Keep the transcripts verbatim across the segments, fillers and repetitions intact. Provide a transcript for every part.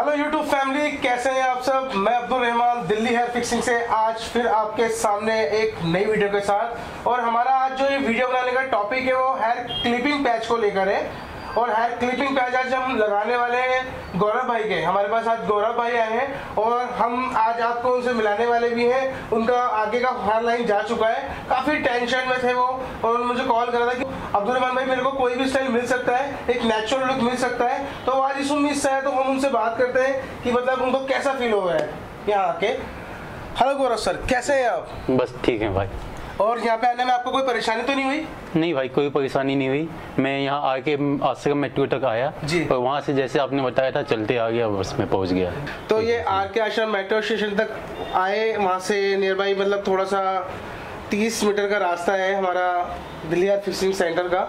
Hello YouTube family, कैसे हैं आप सब। मैं अब्दुल रहमान दिल्ली हेयर फिक्सिंग से आज फिर आपके सामने एक नई वीडियो के साथ। और हमारा आज जो ये वीडियो बनाने का टॉपिक है वो हेयर क्लिपिंग पैच को लेकर है। और हेयर क्लिपिंग पैच आज हम लगाने वाले हैं गौरव भाई के। हमारे पास आज गौरव भाई आए हैं और हम आज आपको उनसे मिलाने वाले भी हैं। उनका आगे का हेयर लाइन जा चुका है, काफ़ी टेंशन में थे वो, और उन्होंने मुझे कॉल करा था कि अब्दुल रहमान भाई मेरे को कोई भी स्टाइल मिल सकता है, एक नेचुरल लुक मिल सकता है। तो आज इस उम्मीद से है तो हम उनसे बात करते हैं कि मतलब उनको कैसा फील हुआ है यहाँ आके। हेलो गौरव सर, कैसे हैं आप? बस ठीक है भाई। और यहाँ पे आने में आपको कोई परेशानी तो नहीं हुई? नहीं भाई, कोई परेशानी नहीं हुई। मैं यहाँ आके आश्रम मेट्रो तक आया जी, और वहाँ से जैसे आपने बताया था चलते आ गया, बस में पहुँच गया। तो ये आर के आश्रम मेट्रो स्टेशन तक आए, वहाँ से नियर बाई मतलब थोड़ा सा तीस मीटर का रास्ता है हमारा दिल्ली हेयर फिक्सिंग सेंटर का।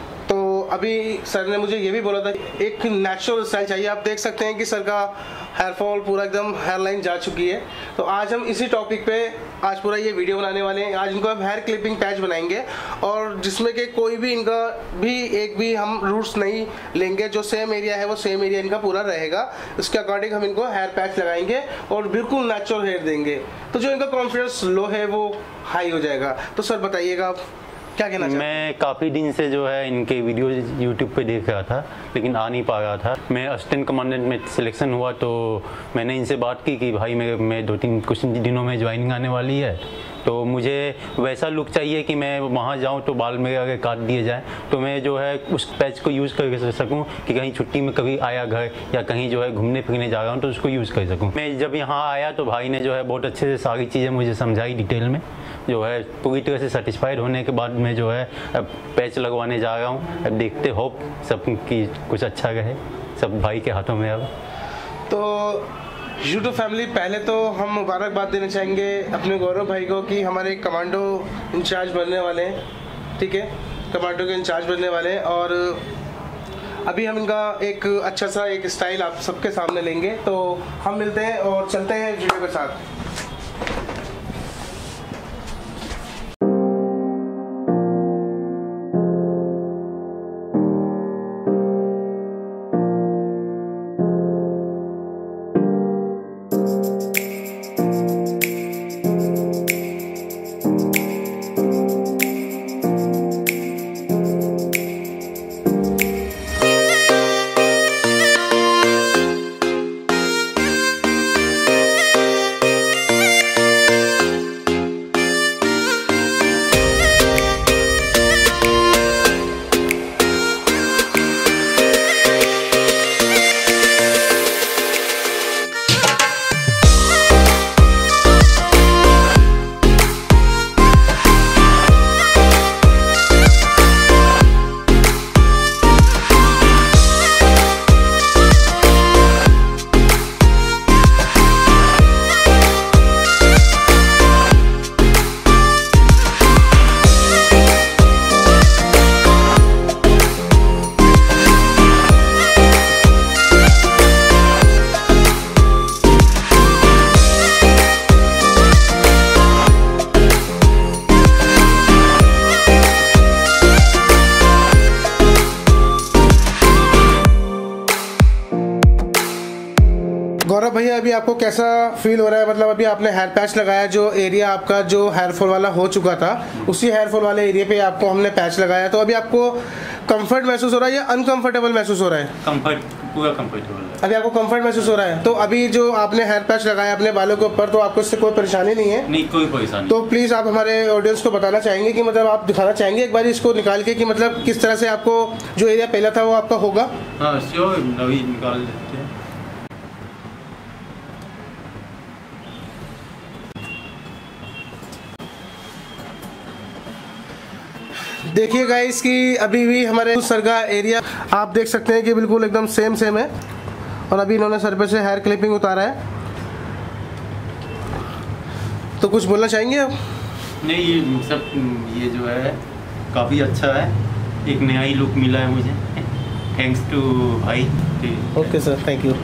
तो अभी सर ने मुझे ये भी बोला था एक नेचुरल स्टाइल चाहिए। आप देख सकते हैं कि सर का हेयर फॉल पूरा एकदम हेयर लाइन जा चुकी है। तो आज हम इसी टॉपिक पे आज पूरा ये वीडियो बनाने वाले हैं। आज इनको हम हेयर क्लिपिंग पैच बनाएंगे और जिसमें कि कोई भी इनका भी एक भी हम रूट्स नहीं लेंगे। जो सेम एरिया है वो सेम एरिया इनका पूरा रहेगा। उसके अकॉर्डिंग हम इनको हेयर पैच लगाएंगे और बिल्कुल नेचुरल हेयर देंगे। तो जो इनका कॉन्फिडेंस लो है वो हाई हो जाएगा। तो सर बताइएगा आप क्या कहना चाहते हैं? मैं काफ़ी दिन से जो है इनके वीडियो यूट्यूब पे देख रहा था, लेकिन आ नहीं पा रहा था। मैं असिस्टेंट कमांडेंट में सिलेक्शन हुआ तो मैंने इनसे बात की कि भाई मेरे मैं दो तीन कुछ दिनों में ज्वाइनिंग आने वाली है, तो मुझे वैसा लुक चाहिए कि मैं वहाँ जाऊँ तो बाल मेरे आगे काट दिए जाए, तो मैं जो है उस पैच को यूज़ कर सकूँ कि कहीं छुट्टी में कभी आया घर या कहीं जो है घूमने फिरने जा रहा हूँ तो उसको यूज़ कर सकूँ। मैं जब यहाँ आया तो भाई ने जो है बहुत अच्छे से सारी चीज़ें मुझे समझाई डिटेल में। जो है पूरी तरह से सेटिस्फाइड होने के बाद मैं जो है अब पैच लगवाने जा रहा हूँ। अब देखते होप सब की कुछ अच्छा रहे, सब भाई के हाथों में। अब तो यूट्यूब फैमिली, पहले तो हम मुबारकबाद देना चाहेंगे अपने गौरव भाई को कि हमारे कमांडो इंचार्ज बनने वाले हैं। ठीक है, कमांडो के इंचार्ज बनने वाले हैं और अभी हम इनका एक अच्छा सा एक स्टाइल आप सबके सामने लेंगे। तो हम मिलते हैं और चलते हैं वीडियो के साथ। गौरव भैया, अभी आपको कैसा फील हो रहा है? मतलब अभी आपने हेयर पैच लगाया, जो एरिया आपका जो हेयर फॉल वाला हो चुका था उसी हेयर फॉल वाले एरिया पे आपको हमने पैच लगाया, तो अभी आपको कंफर्ट महसूस हो रहा है या अनकंफर्टेबल महसूस हो रहा है? कंफर्ट, पूरा कंफर्टेबल है। अभी आपको कंफर्ट महसूस हो रहा है। तो अभी जो आपने हेयर पैच लगाया अपने बालों के ऊपर, तो आपको इससे कोई परेशानी नहीं है? नहीं, कोई परेशानी। तो प्लीज आप हमारे ऑडियंस को बताना चाहेंगे कि मतलब आप दिखाना चाहेंगे एक बार इसको निकाल के कि मतलब किस तरह से आपको जो एरिया पहला था वो आपका होगा? हाँ श्योर, अभी निकाल देते हैं। देखिए गाइस कि अभी भी हमारे सर का एरिया आप देख सकते हैं कि बिल्कुल एकदम सेम सेम है। और अभी इन्होंने सर पे से हेयर क्लिपिंग उतारा है। तो कुछ बोलना चाहेंगे आप? नहीं, ये सब ये जो है काफ़ी अच्छा है, एक नया ही लुक मिला है मुझे। थैंक्स टू भाई। Okay sir, thank you.